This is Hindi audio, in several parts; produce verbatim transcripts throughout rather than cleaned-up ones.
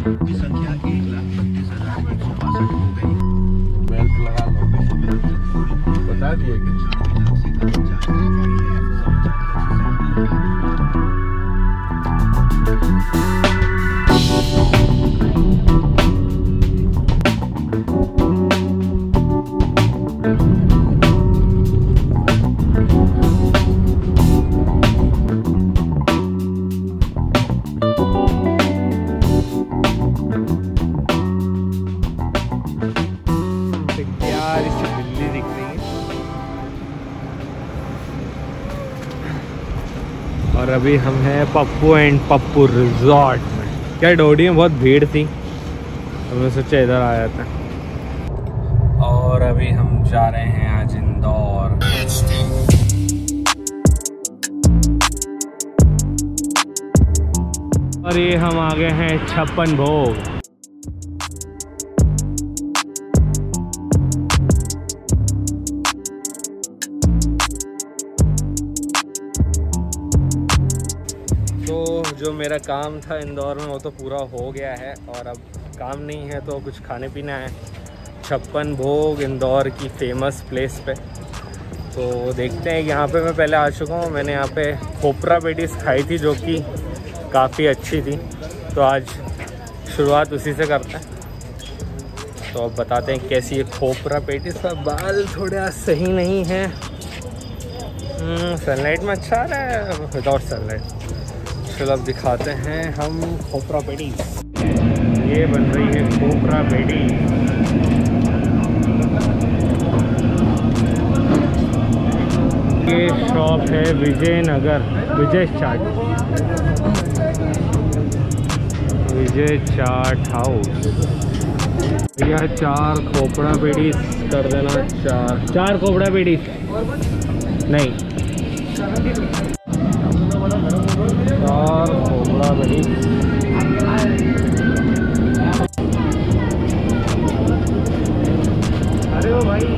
की संख्या एक लाख बत्तीस हजार एक सौ बासठ हो गई। बेल्ट लगा लो, बता दिए कि और अभी हम हैं पप्पू एंड पप्पू रिजॉर्ट में। क्या डोडी में बहुत भीड़ थी, हमने सोचा इधर आ जाता है। और अभी हम जा रहे हैं आज इंदौर। और ये हम आ गए हैं छप्पन भोग। तो जो मेरा काम था इंदौर में वो तो पूरा हो गया है, और अब काम नहीं है तो कुछ खाने पीना है। छप्पन भोग इंदौर की फेमस प्लेस पे, तो देखते हैं। यहाँ पे मैं पहले आ चुका हूँ, मैंने यहाँ पे खोपरा पेटीज खाई थी जो कि काफ़ी अच्छी थी, तो आज शुरुआत उसी से करते हैं। तो अब बताते हैं कैसी है खोपरा पेटीज। का बाल थोड़ा सही नहीं है, सनलाइट में अच्छा आ रहा है, विदाउट सनलाइट। चलो अब दिखाते हैं हम खोपरा पेटी। ये बन रही है खोपरा पेटी। ये शॉप है विजयनगर, विजय चाट, विजय चाट हाउस। यह चार खोपरा पेटी कर देना, चार चार खोपरा पेटी नहीं, चार खोपड़ा पेटी। अरे वो भाई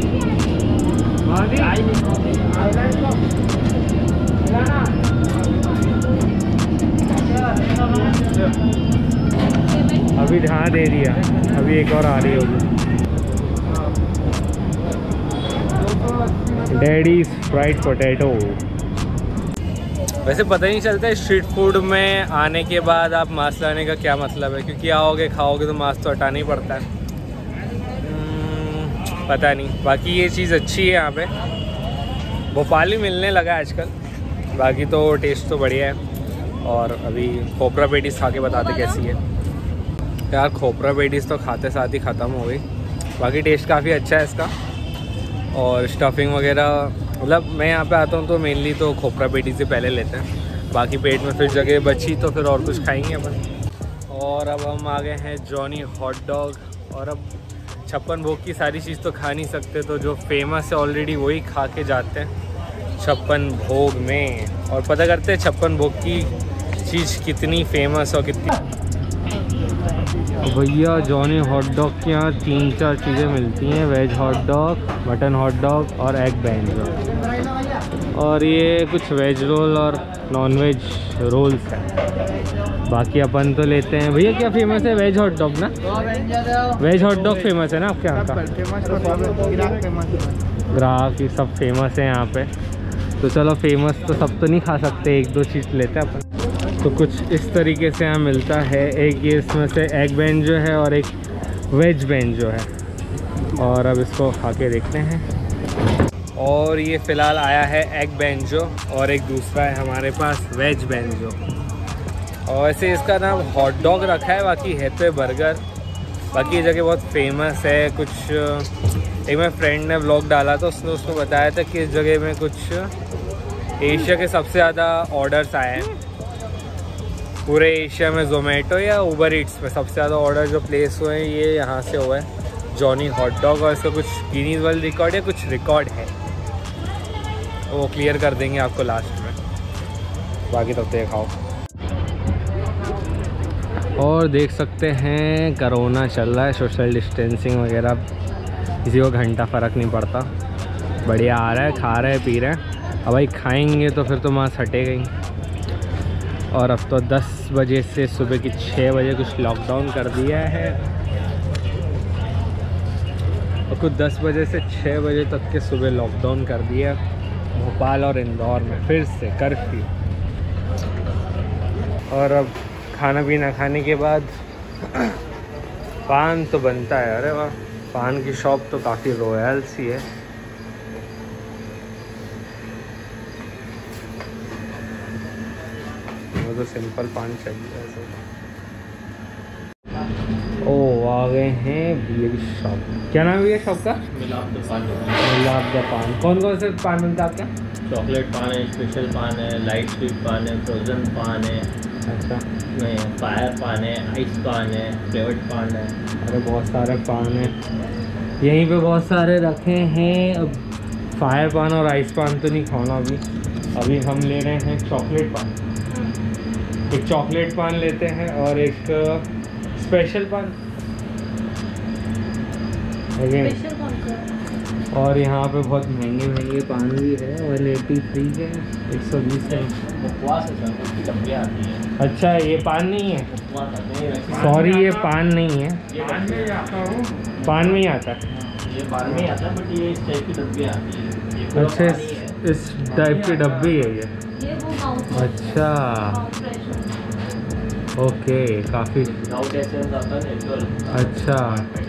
अभी ध्यान दे दिया, अभी एक और आ रही होगी। Daddy's fried potato. वैसे पता ही नहीं चलता स्ट्रीट फूड में आने के बाद आप मास्क लाने का क्या मतलब है, क्योंकि आओगे खाओगे तो मास्क तो हटाना ही पड़ता है। पता नहीं, बाकी ये चीज़ अच्छी है। यहाँ पे भोपाली मिलने लगा आजकल, बाकी तो टेस्ट तो बढ़िया है। और अभी खोपरा पेटीज खा के बताते कैसी है। यार खोपरा पेटीज तो खाते साथ ही ख़त्म हो गई, बाकी टेस्ट काफ़ी अच्छा है इसका। और स्टफिंग वगैरह, मतलब मैं यहाँ पे आता हूँ तो मेनली तो खोपरा पेटी से पहले लेते हैं, बाकी पेट में फिर जगह बची तो फिर और कुछ खाएंगे अपन। और अब हम आ गए हैं जॉनी हॉट डॉग। और अब छप्पन भोग की सारी चीज़ तो खा नहीं सकते, तो जो फेमस है ऑलरेडी वही खा के जाते हैं छप्पन भोग में, और पता करते हैं छप्पन भोग की चीज़ कितनी फेमस और कितनी। भैया जॉनी हॉट डॉग के यहाँ तीन चार चीज़ें मिलती हैं, veg hot dog, mutton hot dog और एग बैंजो। और ये कुछ वेज रोल और नॉन वेज रोल्स हैं। बाकी अपन तो लेते हैं। भैया क्या फेमस है? वेज हॉट डॉग ना, वेज हॉट डॉग फेमस है ना आपके यहाँ का? ग्राहक ये सब फेमस है यहाँ पे, तो चलो फेमस तो सब तो नहीं खा सकते, एक दो चीज़ लेते हैं अपन। तो कुछ इस तरीके से यहाँ मिलता है। एक ये इसमें से एग बैंजो है और एक वेज बैंजो है, और अब इसको खा के देखते हैं। और ये फ़िलहाल आया है एग बैंजो, और एक दूसरा है हमारे पास वेज बैंजो। और वैसे इसका नाम हॉट डॉग रखा है, बाकी है तो बर्गर। बाकी ये जगह बहुत फेमस है। कुछ एक मेरे फ्रेंड ने व्लॉग डाला तो उसने उसको बताया था कि इस जगह में कुछ एशिया के सबसे ज़्यादा ऑर्डर्स आए हैं पूरे एशिया में। जोमेटो या उबर ईट्स पे सबसे ज़्यादा ऑर्डर जो प्लेस हुए हैं ये यहाँ से हुआ है, जॉनी हॉट डॉग। और इसका कुछ गिनीज वर्ल्ड रिकॉर्ड है, कुछ रिकॉर्ड है, वो क्लियर कर देंगे आपको लास्ट में। बाकी तब तक खाओ। और देख सकते हैं कोरोना चल रहा है, सोशल डिस्टेंसिंग वगैरह, किसी को घंटा फ़र्क नहीं पड़ता। बढ़िया आ रहा है, खा रहे हैं पी रहे हैं। अब भाई खाएंगे तो फिर तो मास्क हटेगा ही। और अब तो दस बजे से सुबह की छः बजे कुछ लॉकडाउन कर दिया है, और कुछ दस बजे से छः बजे तक के सुबह लॉकडाउन कर दिया भोपाल और इंदौर में फिर से कर्फ्यू। और अब खाना पीना खाने के बाद पान तो बनता है। अरे वाह, पान की शॉप तो काफ़ी रॉयल सी है। वो तो सिंपल पान चाहिए ऐसे। ओ आ गए हैं बियर शॉप। क्या नाम है ये शॉप का? मिलाप द पान। मिलाप द पान। कौन कौन से पान बनता है आपका? चॉकलेट पान है, स्पेशल पान है, लाइट स्वीट पान है, फ्रोजन पान है, अच्छा, फायर पान है, आइस पान है, फ्लेवर्ड पान है। अरे बहुत सारे पान हैं यहीं पे, बहुत सारे रखे हैं। अब फायर पान और आइस पान तो नहीं खाना अभी। अभी हम ले रहे हैं चॉकलेट पान। एक चॉकलेट पान लेते हैं और एक स्पेशल पान। स्पेशल कौन सा? और यहाँ पे बहुत महंगे महंगे पान भी है। वन एटी थ्री के एक सौ बीस है। उपवास है सर, उसकी डब्बियाँ आती हैं। अच्छा, ये पान नहीं है? उपवास आते हैं। सॉरी, ये पान नहीं है। ये पान में ही आता हूँ। पान में ही आता है? ये पान में ही आता है, बट ये इस टाइप की डब्बियाँ आती हैं। ये पूरा अच्छा, पान ही है। इस टाइप के डब्बे है ये? ये वो माउथ। अच्छा, ओके, काफ़ी विदाउट एसेंस आता है, नेचुरल। अच्छा,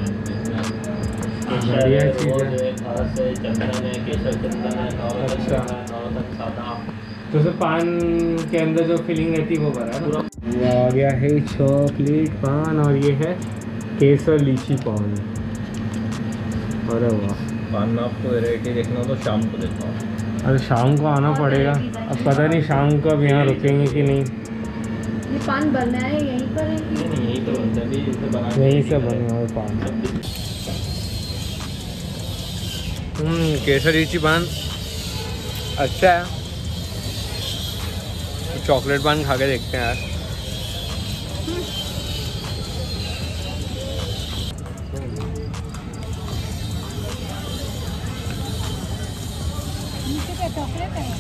बढ़िया चीज़ है। खास है, चंदन है, केसर चंदन है, नौरतन अच्छा। चंदन है, नौरतन सादा। तो सर पान के अंदर जो फिलिंग रहती है वो भरा है ना? वो आ गया है चॉकलेट पान, और ये है केसर लीची पान। अरे वाह, पान में आपको वेराइटी देखना हो तो शाम को देखना हो। अरे शाम को आना पड़ेगा। अब पता नहीं शाम को अब यहाँ रुकेंगे कि नहीं। ये पान बना है यहीं पर है कि? नहीं नहीं, यही तो बनता है अभी, इसे बना यहीं से बने हुए पान। हम्म, केसर लीची पान अच्छा है। चॉकलेट पान खा के देखते हैं यार। चॉकलेट है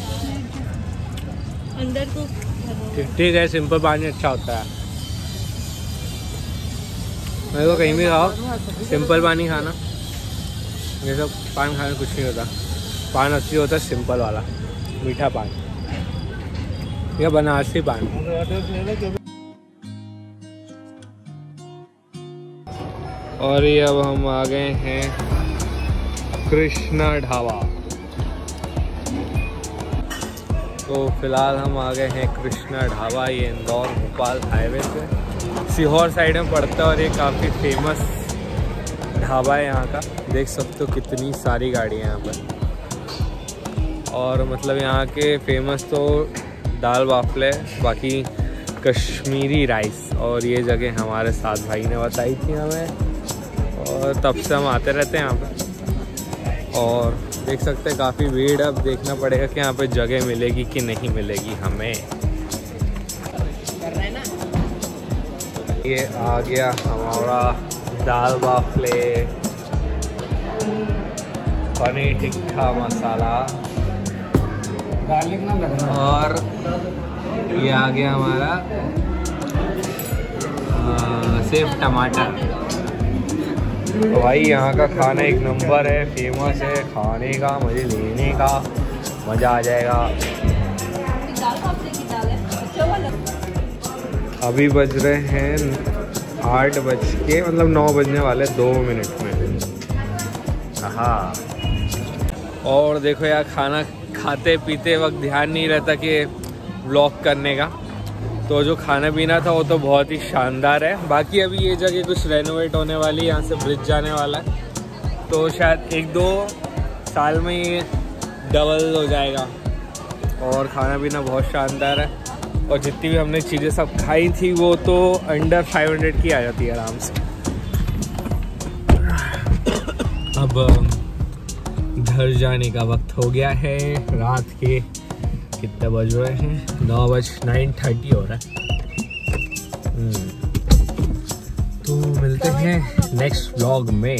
अंदर तो। ठीक है, सिंपल पानी अच्छा होता है। मेरे को कहीं भी खाओ सिंपल पानी खाना, ये सब पान खाने कुछ नहीं होता। पान असली होता है सिंपल वाला मीठा पान, या बनारसी पान। और ये अब हम आ गए हैं कृष्णा ढाबा। तो फिलहाल हम आ गए हैं कृष्णा ढाबा। ये इंदौर भोपाल हाईवे पे सीहोर साइड में पड़ता है, और ये काफ़ी फेमस ढाबा है यहाँ का। देख सकते हो कितनी सारी गाड़ियाँ यहाँ पर। और मतलब यहाँ के फेमस तो दाल बाफले, बाकी कश्मीरी राइस। और ये जगह हमारे साथ भाई ने बताई थी हमें, और तब से हम आते रहते हैं यहाँ पे। और देख सकते हैं काफ़ी भीड़। अब देखना पड़ेगा कि यहाँ पे जगह मिलेगी कि नहीं मिलेगी हमें। ये आ गया हमारा दाल बाफले, पनीर टिक्का मसाला, गार्लिक ना लगना। और ये आ गया हमारा सेव टमाटर। तो भाई यहाँ का खाना एक नंबर है, फेमस है। खाने का मजे लेने का मज़ा आ जाएगा। अभी बज रहे हैं आठ बज के मतलब नौ बजने वाले दो मिनट में। हाँ, और देखो यार, खाना खाते पीते वक्त ध्यान नहीं रहता कि व्लॉग करने का। तो जो खाना पीना था वो तो बहुत ही शानदार है। बाकी अभी ये जगह कुछ रेनोवेट होने वाली है, यहाँ से ब्रिज जाने वाला है, तो शायद एक दो साल में ये डबल हो जाएगा। और खाना पीना बहुत शानदार है, और जितनी भी हमने चीज़ें सब खाई थी वो तो अंडर फाइव हंड्रेड की आ जाती है आराम से। अब घर जाने का वक्त हो गया है। रात के कितने बज रहे हैं? नौ बज नाइन थर्टी हो रहा है। तो मिलते हैं नेक्स्ट व्लॉग में।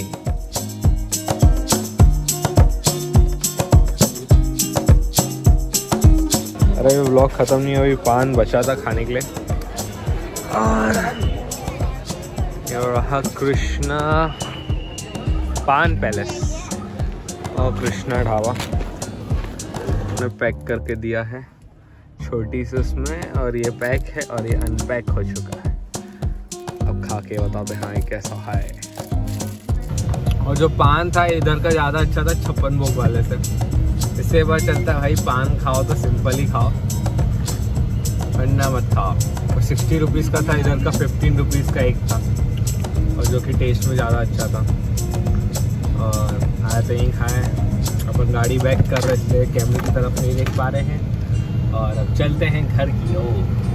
अरे व्लॉग ब्लॉग ख़त्म नहीं हुई, पान बचा था खाने के लिए। और ये रहा कृष्णा पान पैलेस और कृष्णा ढाबा ने पैक करके दिया है छोटी सी उसमें, और ये पैक है और ये अनपैक हो चुका है। अब खा के बताते हाँ ये कैसा है। और जो पान था इधर का ज़्यादा अच्छा था छप्पन भोग वाले से, इससे पता चलता है भाई पान खाओ तो सिंपल ही खाओ, वरना मत खाओ। और सिक्सटी रुपीज़ का था, इधर का फिफ्टीन रुपीज़ का एक था, और जो कि टेस्ट में ज़्यादा अच्छा था। और आए तो यहीं खाएँ। अपन गाड़ी बैक कर रहे थे, कैमरे की तरफ नहीं देख पा रहे हैं, और अब चलते हैं घर की ओर।